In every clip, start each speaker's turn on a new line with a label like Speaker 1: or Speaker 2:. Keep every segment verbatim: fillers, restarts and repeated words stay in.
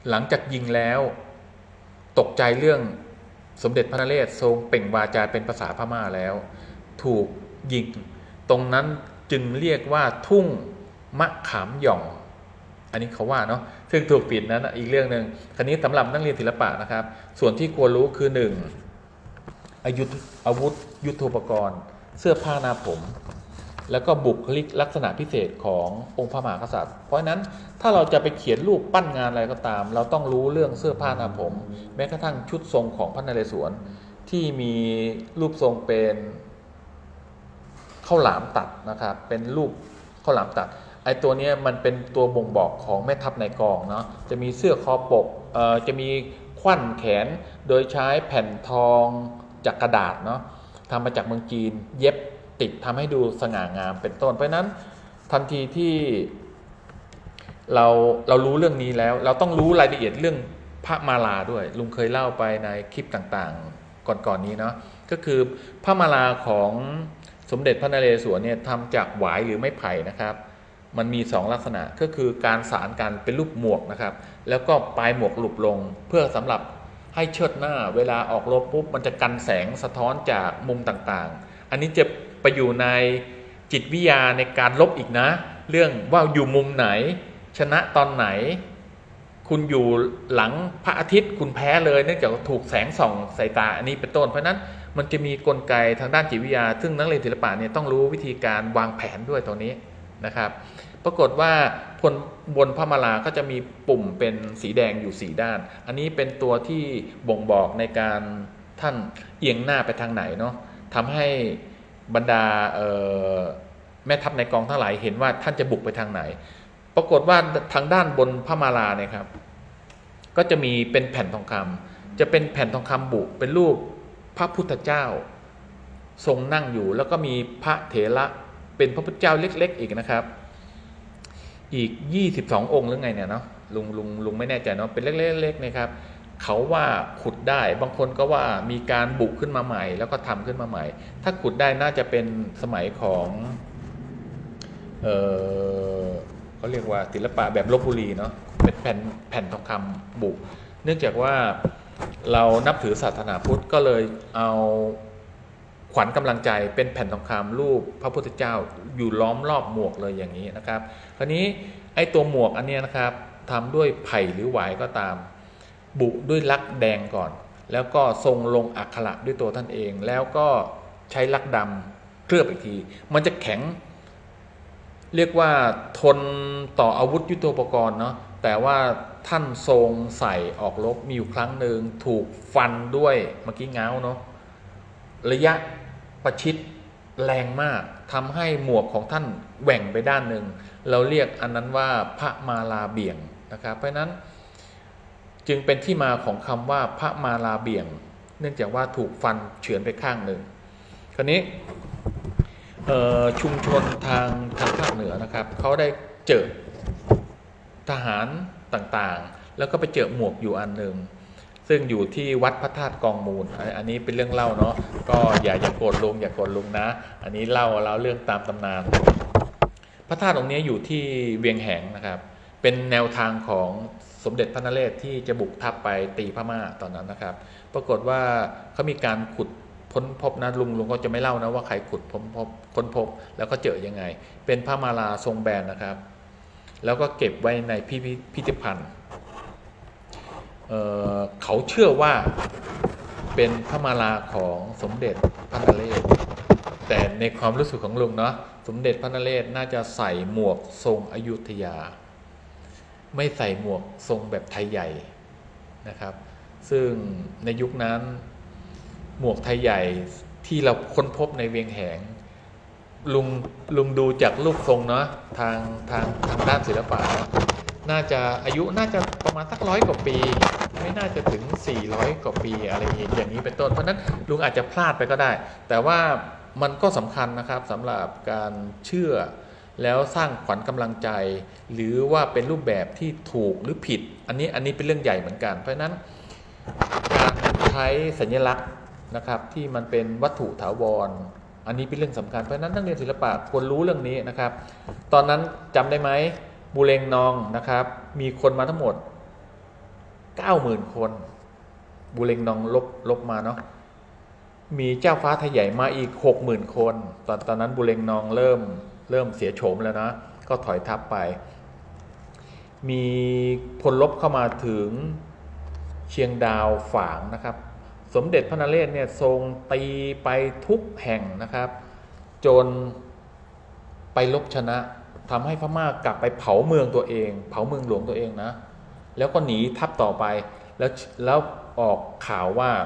Speaker 1: หลังจากยิงแล้วตกใจเรื่องสมเด็จพระนเรศทรงเปล่งวาจาเป็นภาษาพม่าแล้วถูกยิงตรงนั้นจึงเรียกว่าทุ่งมะขามหย่องอันนี้เขาว่าเนาะซึ่งถูกปิดนั้นอีกเรื่องหนึ่งคราวนี้สำหรับนักเรียนศิลปะนะครับส่วนที่ควรรู้คือหนึ่งอายุอาวุธยุทโธปกรณ์เสื้อผ้าหน้าผมแล้วก็บุคลิกลักษณะพิเศษขององค์พระมหากษัตริย์เพราะฉะนั้นถ้าเราจะไปเขียนรูปปั้นงานอะไรก็ตามเราต้องรู้เรื่องเสื้อผ้าหน้าผมแม้กระทั่งชุดทรงของพระนเรศวรที่มีรูปทรงเป็นข้าวหลามตัดนะครับเป็นรูปข้าวหลามตัดไอ้ตัวนี้มันเป็นตัวบ่งบอกของแม่ทัพในกองเนาะจะมีเสื้อคอปกเอ่อจะมีขวั้นแขนโดยใช้แผ่นทองจากกระดาษเนาะทำมาจากเมืองจีนเย็บติดทำให้ดูสง่างามเป็นต้นเพราะนั้นทันทีที่เราเรารู้เรื่องนี้แล้วเราต้องรู้รายละเอียดเรื่องพระมาลาด้วยลุงเคยเล่าไปในคลิปต่างๆก่อนๆ น, นี้เนาะก็คือพระมาลาของสมเด็จพระนเรศวรเนี่ยทำจากหวายหรือไม้ไผ่นะครับมันมีสองลักษณะก็คือการสานกันเป็นรูปหมวกนะครับแล้วก็ปลายหมวกหลุบลงเพื่อสำหรับให้เชิดหน้าเวลาออกรบปุ๊บมันจะกันแสงสะท้อนจากมุมต่างๆอันนี้จะไปอยู่ในจิตวิทยาในการลบอีกนะเรื่องว่าอยู่มุมไหนชนะตอนไหนคุณอยู่หลังพระอาทิตย์คุณแพ้เลยเนื่องจากถูกแสงส่องสายตาอันนี้เป็นต้นเพราะนั้นมันจะมีกลไกทางด้านจิตวิทยาซึ่งนักเรียนศิลปะเนี่ยต้องรู้วิธีการวางแผนด้วยตรงนี้นะครับปรากฏว่าบนบนพระมาลาก็จะมีปุ่มเป็นสีแดงอยู่สี่ด้านอันนี้เป็นตัวที่บ่งบอกในการท่านเอียงหน้าไปทางไหนเนาะทำให้บรรดาแม่ทัพในกองทั้งหลายเห็นว่าท่านจะบุกไปทางไหนปรากฏว่าทางด้านบนพระมาลาเนี่ยครับก็จะมีเป็นแผ่นทองคำจะเป็นแผ่นทองคำบุเป็นรูปพระพุทธเจ้าทรงนั่งอยู่แล้วก็มีพระเถระเป็นพระพุทธเจ้าเล็กๆอีกนะครับอีกยี่สิบสององค์หรือไงเนี่ยเนาะลุงลุงลุงไม่แน่ใจเนาะเป็นเล็กๆนะครับเขาว่าขุดได้บางคนก็ว่ามีการบุกขึ้นมาใหม่แล้วก็ทำขึ้นมาใหม่ถ้าขุดได้น่าจะเป็นสมัยของเออเขาเรียกว่าศิลปะแบบลพบุรีเนาะเป็นแผ่นแผ่นทองคำบุเนื่องจากว่าเรานับถือศาสนาพุทธก็เลยเอาขวัญกำลังใจเป็นแผ่นทองคำรูปพระพุทธเจ้าอยู่ล้อมรอบหมวกเลยอย่างนี้นะครับคราวนี้ไอ้ตัวหมวกอันนี้นะครับทำด้วยไผ่หรือหวายก็ตามบุด้วยลักแดงก่อนแล้วก็ทรงลงอักขระด้วยตัวท่านเองแล้วก็ใช้ลักดำเคลือบอีกทีมันจะแข็งเรียกว่าทนต่ออาวุธยุทโธปกรณ์เนาะแต่ว่าท่านทรงใส่ออกรบมีอยู่ครั้งหนึ่งถูกฟันด้วยเมื่อกี้เงาเนาะระยะประชิดแรงมากทำให้หมวกของท่านแหว่งไปด้านหนึ่งเราเรียกอันนั้นว่าพระมาลาเบี่ยงนะครับเพราะนั้นจึงเป็นที่มาของคำว่าพระมาลาเบี่ยงเนื่องจากว่าถูกฟันเฉือนไปข้างหนึ่งคราวนี้ชุมชนทางทางภาคเหนือนะครับเขาได้เจอทหารต่างๆแล้วก็ไปเจอหมวกอยู่อันหนึ่งซึ่งอยู่ที่วัดพระธาตุกองมูลอันนี้เป็นเรื่องเล่าเนาะก็อย่าอย่าโกรธลุงอย่าโกรธลุงนะอันนี้เล่าเล่าเรื่องตามตำนานพระธาตุองค์นี้อยู่ที่เวียงแหงนะครับเป็นแนวทางของสมเด็จพระนเรศที่จะบุกทัพไปตีพม่าตอนนั้นนะครับปรากฏว่าเขามีการขุดค้นพบนะลุงลุงก็จะไม่เล่านะว่าใครขุดค้นพบค้นพบแล้วก็เจอยังไงเป็นพระมาลาทรงแบนนะครับแล้วก็เก็บไว้ในพิพิธภัณฑ์เอ่อเขาเชื่อว่าเป็นพระมาลาของสมเด็จพระนเรศแต่ในความรู้สึกของลุงเนาะสมเด็จพระนเรศน่าจะใส่หมวกทรงอยุธยาไม่ใส่หมวกทรงแบบไทยใหญ่นะครับซึ่งในยุคนั้นหมวกไทยใหญ่ที่เราค้นพบในเวียงแหงลุงลุงดูจากรูปทรงเนาะทางทางทางด้านศิลปะน่าจะอายุน่าจะประมาณสักร้อยกว่าปีไม่น่าจะถึงสี่ร้อยกว่าปีอะไรอย่างนี้เป็นต้นเพราะนั้นลุงอาจจะพลาดไปก็ได้แต่ว่ามันก็สำคัญนะครับสำหรับการเชื่อแล้วสร้างขวัญกำลังใจหรือว่าเป็นรูปแบบที่ถูกหรือผิดอันนี้อันนี้เป็นเรื่องใหญ่เหมือนกันเพราะฉะนั้นการใช้สัญลักษณ์นะครับที่มันเป็นวัตถุถาวรอันนี้เป็นเรื่องสำคัญเพราะฉะนั้นนักเรียนศิลปะควรรู้เรื่องนี้นะครับตอนนั้นจำได้ไหมบูเรงนองนะครับมีคนมาทั้งหมดเก้าหมื่นคนบุเรงนองลบลบมาเนาะมีเจ้าฟ้าไทยใหญ่มาอีกหกหมื่นคนตอนตอนนั้นบุเรงนองเริ่มเริ่มเสียโฉมแล้วนะก็ถอยทัพไปมีพลรบเข้ามาถึงเชียงดาวฝางนะครับสมเด็จพระนเรศเนี่ยทรงตีไปทุกแห่งนะครับจนไปลบชนะทำให้พม่ากลับไปเผาเมืองตัวเองเผาเมืองหลวงตัวเองนะแล้วก็หนีทัพต่อไปแล้วแล้วออกข่าวว่า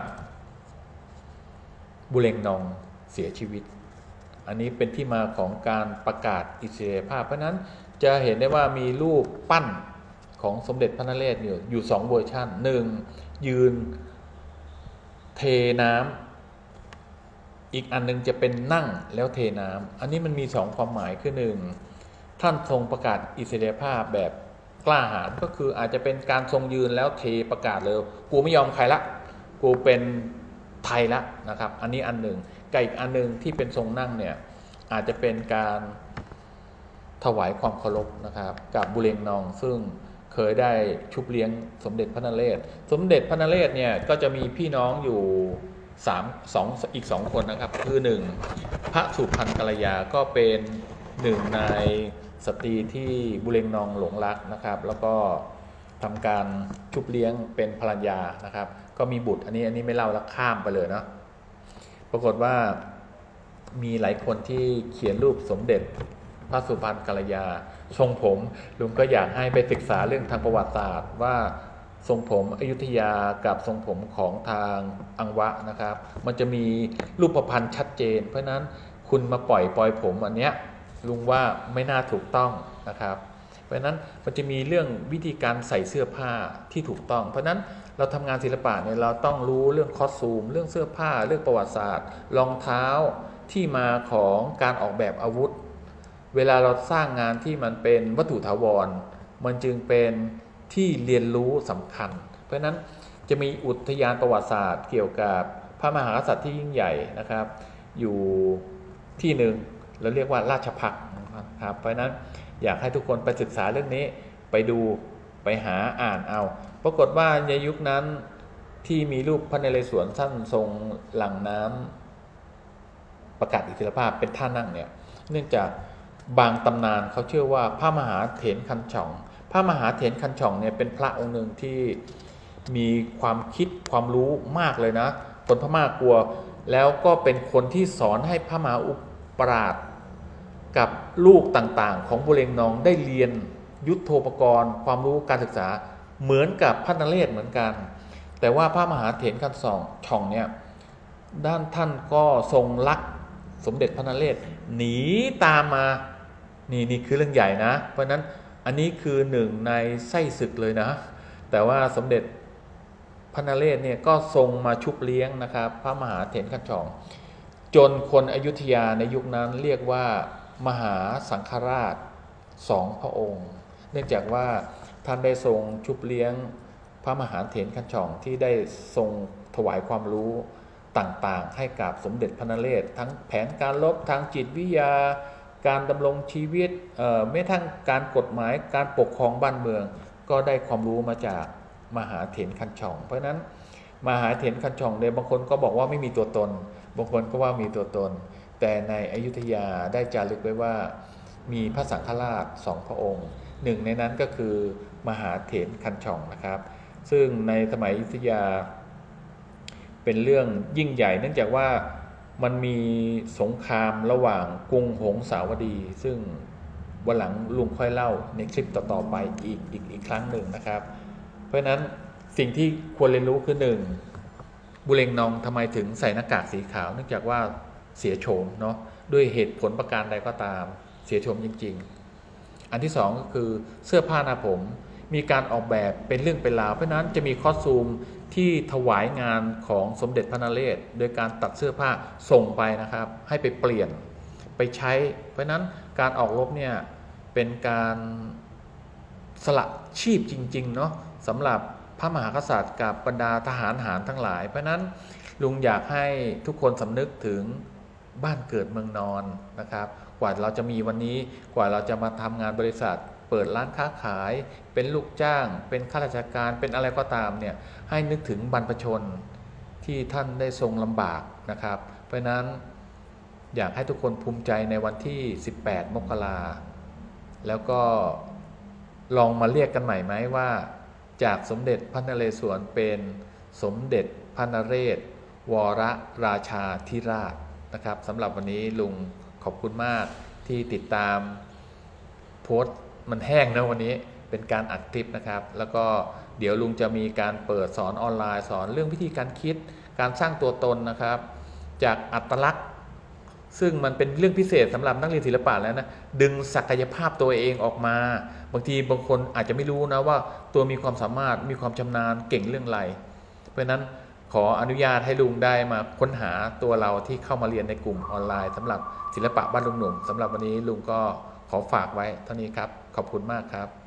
Speaker 1: บุเรงนองเสียชีวิตอันนี้เป็นที่มาของการประกาศอิสรภาพเพราะนั้นจะเห็นได้ว่ามีรูปปั้นของสมเด็จพระนเรศอยู่อยู่สองเวอร์ชันหนึ่งยืนเทน้ำอีกอันนึงจะเป็นนั่งแล้วเทน้ำอันนี้มันมีสองความหมายคือหนึ่งท่านทรงประกาศอิสรภาพแบบกล้าหาญก็คืออาจจะเป็นการทรงยืนแล้วเทประกาศเลยกูไม่ยอมใครละกูเป็นไทยละนะครับอันนี้อันหนึ่งกับอีกอันหนึ่งที่เป็นทรงนั่งเนี่ยอาจจะเป็นการถวายความเคารพนะครับกับบุเรงนองซึ่งเคยได้ชุบเลี้ยงสมเด็จพระนเรศสมเด็จพระนเรศเนี่ยก็จะมีพี่น้องอยู่สามสองอีกสองคนนะครับคือหนึ่งพระสุพรรณกัลยาก็เป็นหนึ่งในสตรีที่บุเรงนองหลงรักนะครับแล้วก็ทำการชุบเลี้ยงเป็นภรรยานะครับก็มีบุตรอันนี้อันนี้ไม่เล่าแล้วข้ามไปเลยเนาะปรากฏว่ามีหลายคนที่เขียนรูปสมเด็จพระสุพรรณกัลยาทรงผมลุงก็อยากให้ไปศึกษาเรื่องทางประวัติศาสตร์ว่าทรงผมอยุธยากับทรงผมของทางอังวะนะครับมันจะมีรูปพรรณชัดเจนเพราะนั้นคุณมาปล่อยปล่อยผมอันเนี้ยลุงว่าไม่น่าถูกต้องนะครับเพราะนั้นมันจะมีเรื่องวิธีการใส่เสื้อผ้าที่ถูกต้องเพราะนั้นเราทำงานศิลปะเนี่ยเราต้องรู้เรื่องคอสตูมเรื่องเสื้อผ้าเรื่องประวัติศาสตร์รองเท้าที่มาของการออกแบบอาวุธเวลาเราสร้างงานที่มันเป็นวัตถุถาวรมันจึงเป็นที่เรียนรู้สำคัญเพราะฉะนั้นจะมีอุทยานประวัติศาสตร์เกี่ยวกับพระมหากษัตริย์ที่ยิ่งใหญ่นะครับอยู่ที่หนึ่งเราเรียกว่าราชภัฏนะครับเพราะฉะนั้นอยากให้ทุกคนไปศึกษาเรื่องนี้ไปดูไปหาอ่านเอาปรากฏว่าในยุคนั้นที่มีรูปพระนเรศวรท่านทรงหลั่งน้ำประกาศอิสรภาพเป็นท่านั่งเนี่ยเนื่องจากบางตำนานเขาเชื่อว่าพระมหาเถรคันช่องพระมหาเถรคันช่องเนี่ยเป็นพระองค์หนึ่งที่มีความคิดความรู้มากเลยนะคนพม่ากลัวแล้วก็เป็นคนที่สอนให้พระมหาอุปราชกับลูกต่างๆของบุเรงนองได้เรียนยุทโธปกรณ์ความรู้การศึกษาเหมือนกับพระนเรศเหมือนกันแต่ว่าพระมหาเถรคันช่องเนี่ยด้านท่านก็ทรงรักสมเด็จพระนเรศหนีตามมานี่นี่คือเรื่องใหญ่นะเพราะนั้นอันนี้คือหนึ่งในไส้ศึกเลยนะแต่ว่าสมเด็จพระนเรศเนี่ยก็ทรงมาชุบเลี้ยงนะครับพระมหาเถรคันช่องจนคนอยุธยาในยุคนั้นเรียกว่ามหาสังฆราชสองพระองค์เนื่องจากว่าท่านได้ทรงชุบเลี้ยงพระมหาเถรคันช่องที่ได้ทรงถวายความรู้ต่างๆให้กับสมเด็จพระนเรศทั้งแผนการรบทางจิตวิทยาการดำรงชีวิตแม้ทั้งการกฎหมายการปกครองบ้านเมืองก็ได้ความรู้มาจากมหาเถรคันช่องเพราะฉะนั้นมหาเถรคันช่องเนี่ยบางคนก็บอกว่าไม่มีตัวตนบางคนก็ว่ามีตัวตนแต่ในอยุธยาได้จารึกไว้ว่ามีพระสังฆราชสองพระองค์หนึ่งในนั้นก็คือมหาเถรคันช่องนะครับซึ่งในสมัยอยุธยาเป็นเรื่องยิ่งใหญ่เนื่องจากว่ามันมีสงครามระหว่างกรุงหงสาวดีซึ่งวันหลังลุงค่อยเล่าในคลิปต่อๆไปอีกอีกอีกครั้งหนึ่งนะครับเพราะฉะนั้นสิ่งที่ควรเรียนรู้คือหนึ่งบุเรงนองทำไมถึงใส่หน้ากากสีขาวเนื่องจากว่าเสียโฉมเนาะด้วยเหตุผลประการใดก็ตามเสียโฉมจริงๆอันที่สองก็คือเสื้อผ้าหน้าผมมีการออกแบบเป็นเรื่องเป็นราวเพราะนั้นจะมีคอสตูมที่ถวายงานของสมเด็จพระนเรศโดยการตัดเสื้อผ้าส่งไปนะครับให้ไปเปลี่ยนไปใช้เพราะนั้นการออกรบเนี่ยเป็นการสละชีพจริงๆเนาะสำหรับพระมหากษัตริย์กับบรรดาทหารหารทั้งหลายเพราะนั้นลุงอยากให้ทุกคนสำนึกถึงบ้านเกิดเมืองนอนนะครับกว่าเราจะมีวันนี้กว่าเราจะมาทำงานบริษัทเปิดร้านค้าขายเป็นลูกจ้างเป็นข้าราชการเป็นอะไรก็ตามเนี่ยให้นึกถึงบรรพชนที่ท่านได้ทรงลำบากนะครับเพราะนั้นอยากให้ทุกคนภูมิใจในวันที่สิบแปดมกราแล้วก็ลองมาเรียกกันใหม่ไหมว่าจากสมเด็จพระนเรศวรเป็นสมเด็จพระนเรศวรราชาธิราชนะครับสำหรับวันนี้ลุงขอบคุณมากที่ติดตามโพสต์มันแห้งนะวันนี้เป็นการอัดคลิปนะครับแล้วก็เดี๋ยวลุงจะมีการเปิดสอนออนไลน์สอนเรื่องวิธีการคิดการสร้างตัวตนนะครับจากอัตลักษณ์ซึ่งมันเป็นเรื่องพิเศษสำหรับนักเรียนศิลปะแล้วนะดึงศักยภาพตัวเองออกมาบางทีบางคนอาจจะไม่รู้นะว่าตัวมีความสามารถมีความชำนาญเก่งเรื่องอะไรเพราะนั้นขออนุญาตให้ลุงได้มาค้นหาตัวเราที่เข้ามาเรียนในกลุ่มออนไลน์สำหรับศิลปะบ้านลุงหนุ่มสำหรับวันนี้ลุงก็ขอฝากไว้เท่านี้ครับขอบคุณมากครับ